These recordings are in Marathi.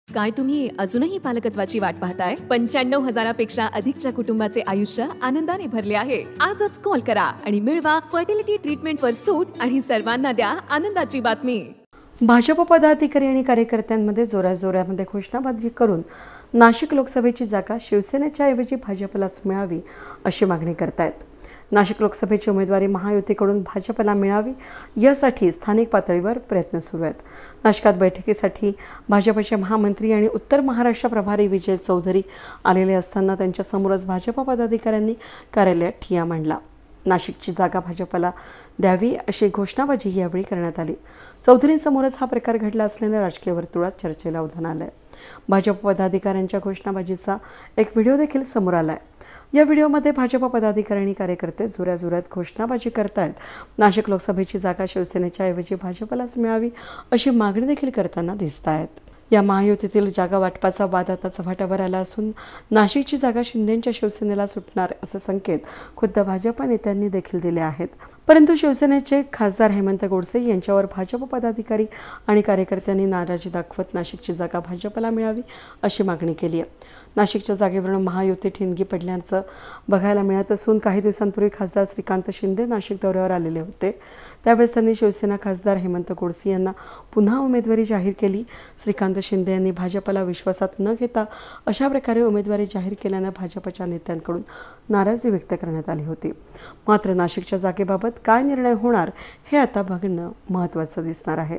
काय तुम्ही अजूनही पालकत्वाची वाट पाहताय? 95,000पेक्षा अधिकच्या कुटुंबाचे आयुष्य आनंदाने भरले आहे. आजच कॉल करा आणि मिळवा फर्टिलिटी ट्रीटमेंटवर सूट आणि सर्वांना द्या आनंदाची बातमी. भाजप पदाधिकारी आणि कार्यकर्त्यांमध्ये जोराजोरामध्ये घोषणाबाजी करून नाशिक लोकसभेची जागा शिवसेनेच्या ऐवजी भाजपलाच मिळावी अशी मागणी करतायत. नाशिक लोकसभेची उमेदवारी महायुतीकडून भाजपला मिळावी यासाठी स्थानिक पातळीवर प्रयत्न सुरू आहेत. नाशिकात बैठकीसाठी भाजपचे महामंत्री आणि उत्तर महाराष्ट्र प्रभारी विजय चौधरी आलेले असताना त्यांच्यासमोरच भाजप पदाधिकाऱ्यांनी कार्यालयात ठिय्या मांडला. नाशिकची जागा भाजपला द्यावी अशी घोषणाबाजी यावेळी करण्यात आली. चौधरींसमोरच हा प्रकार घडला असल्याने राजकीय वर्तुळात चर्चेला उधाण आलंय. भाजप पदाधिकाऱ्यांच्या घोषणाबाजीचा एक व्हिडिओ देखील समोर आलाय. या व्हिडिओमध्ये भाजप पदाधिकारी आणि कार्यकर्ते जोराजोरात घोषणाबाजी करतायत. नाशिक लोकसभेची जागा शिवसेनेच्या ऐवजी भाजपलाच मिळावी अशी मागणी देखील करताना दिसत आहेत. या महायुतीतील जागा वाटपाचा वाद आता चव्हाट्यावर आला असून नाशिकची जागा शिंदेंच्या शिवसेनेला सुटणार असे संकेत खुद्द भाजप नेत्यांनी देखील दिले आहेत. परंतु शिवसेनेचे खासदार हेमंत गोडसे यांच्यावर भाजप पदाधिकारी आणि कार्यकर्त्यांनी नाराजी दाखवत नाशिकची जागा भाजपला मिळावी अशी मागणी केली आहे. नाशिकच्या जागेवरून महायुती ठिणगी पडल्याचं बघायला मिळत असून काही दिवसांपूर्वी खासदार श्रीकांत शिंदे नाशिक दौऱ्यावर आलेले होते. त्यावेळेस त्यांनी शिवसेना खासदार हेमंत गोडसे यांना पुन्हा उमेदवारी जाहीर केली. श्रीकांत शिंदे यांनी भाजपला विश्वासात न घेता अशा प्रकारे उमेदवारी जाहीर केल्याने भाजपच्या नेत्यांकडून नाराजी व्यक्त करण्यात आली होती. मात्र नाशिकच्या जागेबाबत काय निर्णय होणार हे आता बघणं महत्त्वाचं दिसणार आहे.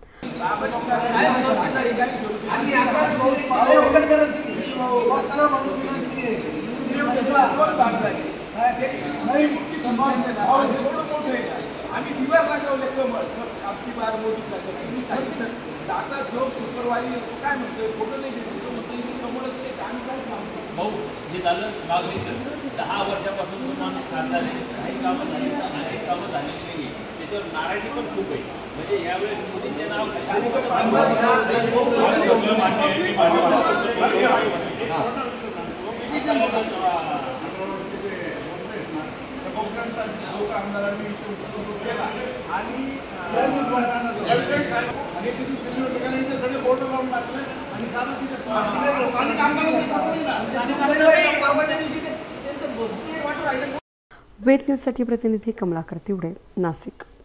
आम्ही दिवा लागवले कमळ सर आपली बार मोदी सरकार तुम्ही सांगितलं आता जो शुक्रवारी काय म्हणतोय फोटो नाही देतो तो म्हणतो इथे कमळच नाही आम्ही काय सांगतो भाऊ जे झालं मागणीचं 10 वर्षापासून तो माणूस खासदार आहे. काही कामं झाली अनेक कामं झालेली नाही. त्याच्यावर नाराजी पण खूप आहे. म्हणजे यावेळेस मोदींचे नाव वेद न्यूजसाठी प्रतिनिधी कमलाकर तिवडे, नाशिक.